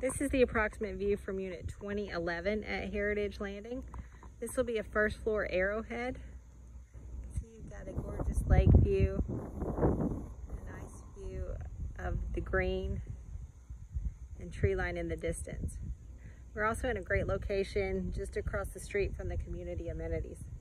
This is the approximate view from Unit 2011 at Heritage Landing. This will be a first floor Arrowhead. See, you've got a gorgeous lake view, a nice view of the green and tree line in the distance. We're also in a great location just across the street from the community amenities.